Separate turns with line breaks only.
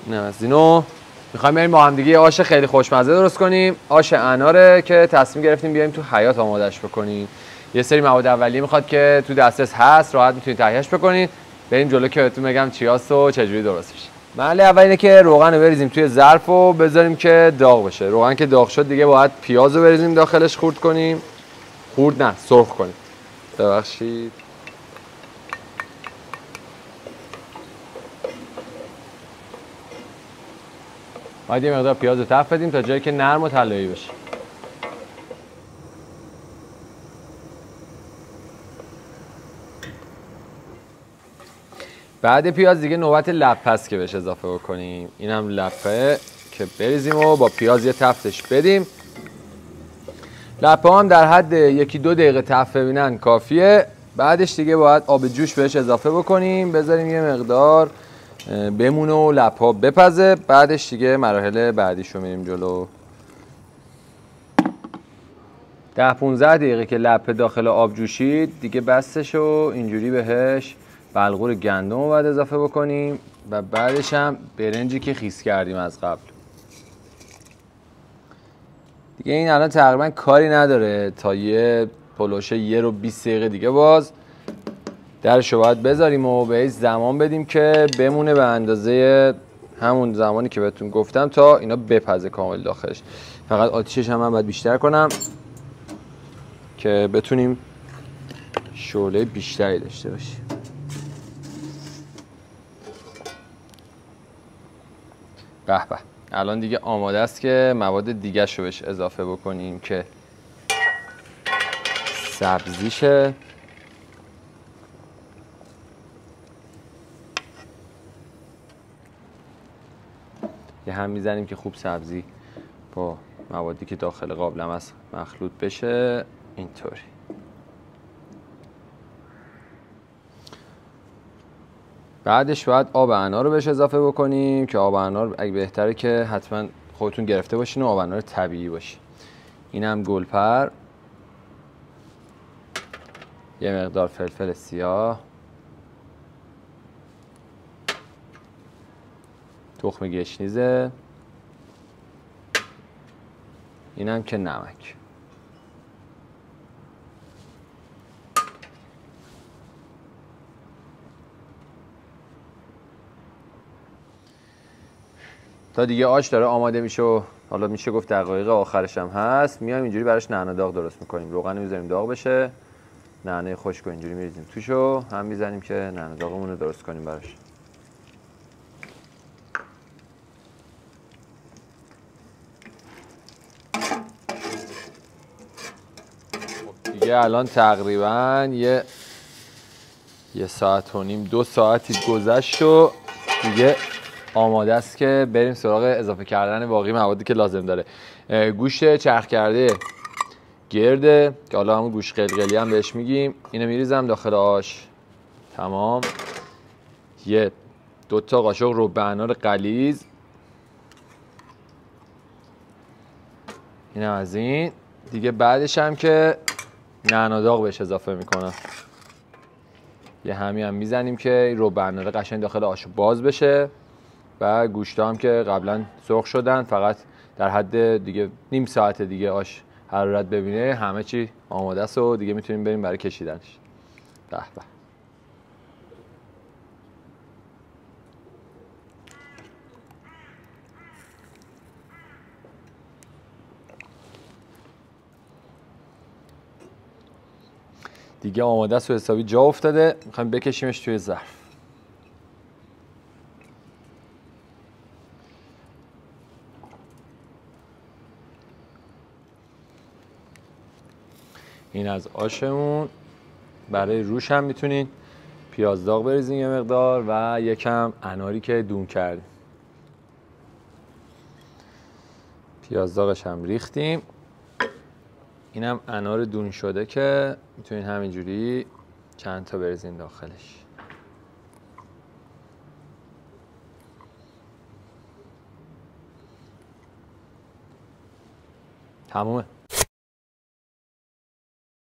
نه از اینو میخوایم بریم با هم دیگه یه آش خیلی خوشمزه درست کنیم. آش اناره که تصمیم گرفتیم بیایم تو حیاط آمادهش بکنیم. یه سری مواد اولیه میخواد که تو دسترس هست، راحت میتونید تهیهش بکنید. بریم جلو که بهتون بگم چی هست و چجوری درست میشه. مرحله اول اینه که روغن رو بریزیم توی ظرف و بذاریم که داغ بشه. روغن که داغ شد دیگه باید پیاز رو بریزیم داخلش، خورد کنیم. خورد نه، سرخ کنیم. ببخشید. باید یه مقدار پیاز رو تفت بدیم تا جایی که نرم و طلایی بشه. بعد پیاز دیگه نوبت لپه است که بهش اضافه بکنیم. اینم لپه که بریزیم و با پیاز یه تفتش بدیم. لپه هم در حد 1-2 دقیقه تفت ببینن کافیه. بعدش دیگه باید آب جوش بهش اضافه بکنیم، بذاریم یه مقدار بمونه و لپه ها بپزه. بعدش دیگه مراحل بعدیشو میریم جلو. 10-15 دقیقه که لپه داخل آب جوشید دیگه بستش و اینجوری بهش بلغور گندم رو باید اضافه بکنیم و بعدش هم برنجی که خیس کردیم از قبل. دیگه این الان تقریبا کاری نداره تا یه پلوشه 1 رو 20 دقیقه دیگه باز درش رو باید بذاریم و بهش زمان بدیم که بمونه به اندازه همون زمانی که بهتون گفتم تا اینا بپزه کامل داخلش. فقط آتیشش هم من باید بیشتر کنم که بتونیم شعله بیشتری داشته باشیم. به به، الان دیگه آماده است که مواد دیگه شو بهش اضافه بکنیم که سبزیشه. یه هم میزنیم که خوب سبزی با موادی که داخل قابلمه است مخلوط بشه. اینطوری بعدش باید آب انار رو بهش اضافه بکنیم که آب انار اگه بهتره که حتما خودتون گرفته باشین و آب انار طبیعی باشه. اینم گلپر، یه مقدار فلفل سیاه، تخم گشنیزه، اینم که نمک. تا دیگه آش داره آماده میشه و حالا میشه گفت دقایق آخرش هم هست، میایم اینجوری براش نعنا داغ درست میکنیم. روغن میذاریم داغ بشه، نعنا خشک رو اینجوری میریزیم توشو، هم میزنیم که نعنا داغمون رو درست کنیم براش. دیگه الان تقریبا یه ساعت و نیم 2 ساعتی گذشت و دیگه آماده است که بریم سراغ اضافه کردن باقی موادی که لازم داره. گوشت چرخ کرده گرده که حالا همون گوشت قلقلی هم بهش میگیم، اینو میریزم داخل آش. تمام. 2 تا قاشق رب انار غلیظ، اینم از این دیگه. بعدش هم که نعنا داغ بهش اضافه میکنم. یه همی هم میزنیم که رب انار قشنگ داخل آش باز بشه و گوشتا هم که قبلا سرخ شدن فقط در حد دیگه نیم ساعت دیگه آش حرارت ببینه همه چی آماده است و دیگه میتونیم بریم برای کشیدنش. به به. دیگه آماده است و حسابی جا افتاده، میخوایم بکشیمش توی ظرف. این از آشمون. برای روش هم میتونین پیاز داغ بریزین یه مقدار و یکم اناری که دون کردیم. پیاز داغش هم ریختیم. اینم انار دون شده که میتونین همینجوری چند تا بریزین داخلش. تمومه.